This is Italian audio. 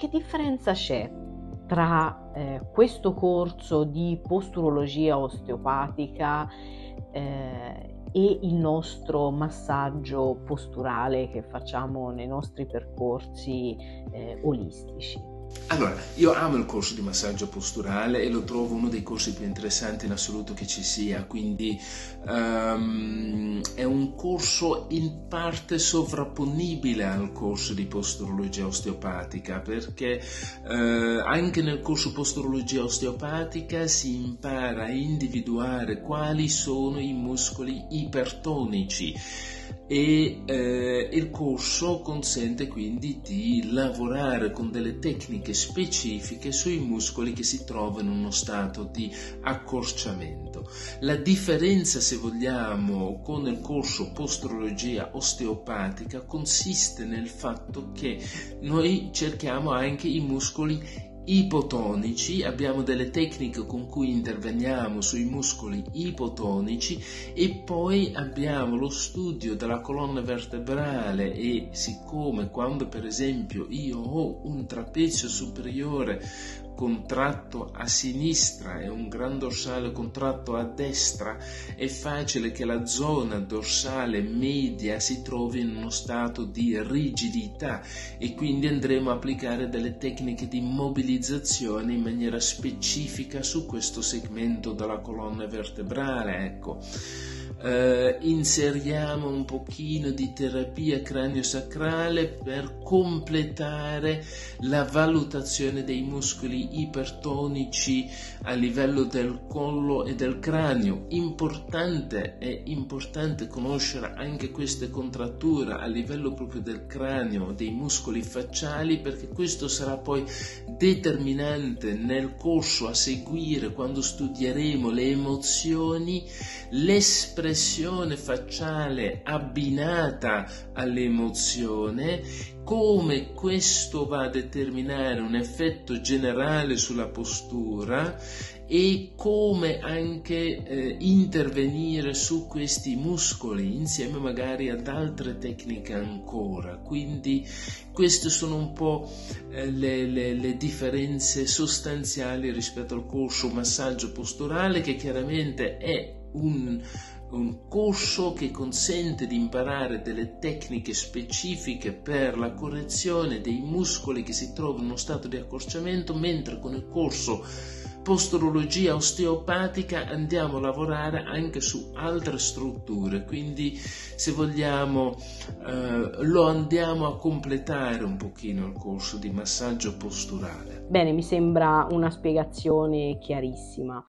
che differenza c'è tra questo corso di posturologia osteopatica e il nostro massaggio posturale che facciamo nei nostri percorsi olistici? Allora, io amo il corso di massaggio posturale e lo trovo uno dei corsi più interessanti in assoluto che ci sia, quindi è un corso in parte sovrapponibile al corso di posturologia osteopatica, perché anche nel corso posturologia osteopatica si impara a individuare quali sono i muscoli ipertonici. E il corso consente quindi di lavorare con delle tecniche specifiche sui muscoli che si trovano in uno stato di accorciamento. La differenza, se vogliamo, con il corso posturologia osteopatica consiste nel fatto che noi cerchiamo anche i muscoli ipotonici, abbiamo delle tecniche con cui interveniamo sui muscoli ipotonici e poi abbiamo lo studio della colonna vertebrale e siccome quando per esempio io ho un trapezio superiore contratto a sinistra e un gran dorsale contratto a destra, è facile che la zona dorsale media si trovi in uno stato di rigidità e quindi andremo a applicare delle tecniche di mobilizzazione in maniera specifica su questo segmento della colonna vertebrale, ecco. Inseriamo un pochino di terapia craniosacrale per completare la valutazione dei muscoli ipertonici a livello del collo e del cranio. È importante conoscere anche queste contratture a livello proprio del cranio, dei muscoli facciali, perché questo sarà poi determinante nel corso a seguire quando studieremo le emozioni, l'espressione facciale abbinata all'emozione, come questo va a determinare un effetto generale sulla postura e come anche intervenire su questi muscoli insieme magari ad altre tecniche ancora. Quindi queste sono un po' le differenze sostanziali rispetto al corso massaggio posturale, che chiaramente è un corso che consente di imparare delle tecniche specifiche per la correzione dei muscoli che si trovano in uno stato di accorciamento, mentre con il corso posturologia osteopatica andiamo a lavorare anche su altre strutture, quindi se vogliamo lo andiamo a completare un pochino il corso di massaggio posturale. Bene, mi sembra una spiegazione chiarissima.